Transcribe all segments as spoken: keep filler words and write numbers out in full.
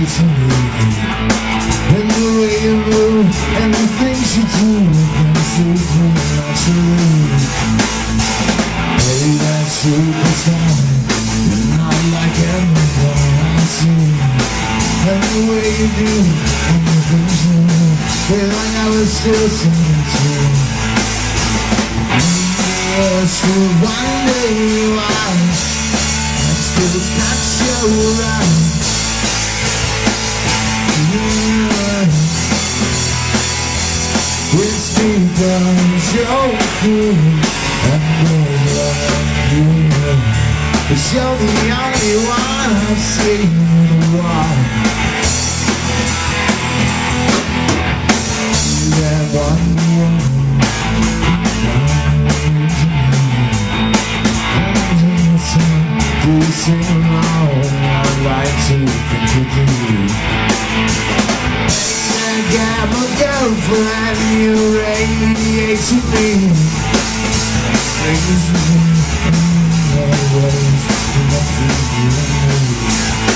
to me. And the way you move and the things you do can suit me naturally. Hey, that superstar, you're not like everyone I see. And the way you do and the things you do feel like I was still singing too. Yes, for one day why I still got you around. Yeah. It's because you're cool and I love you. Cause you're the only one I've seen in a while. That one woman do you sing along? I'd like to continue. I got my girlfriend, you radiate to me. Things always nothing you.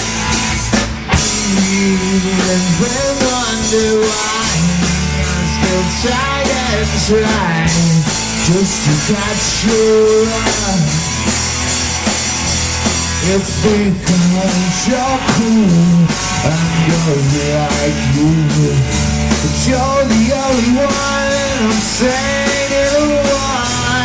Even when I wonder why I still try and try just to catch your eye. It's because you're cool and you're like you. But you're the only one I'm saying in a while.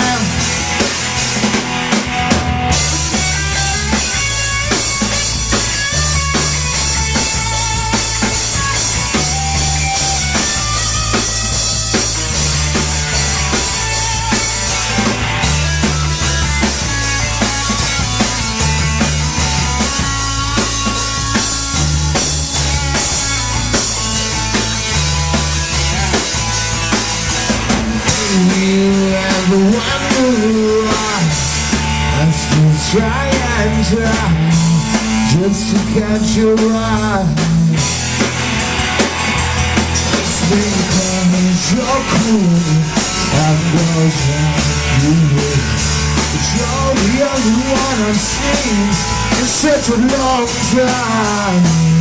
You ever wonder why I still try and try just to catch your eye? It's because you're cool and girls like you. But you're the only one I've seen in such a long time.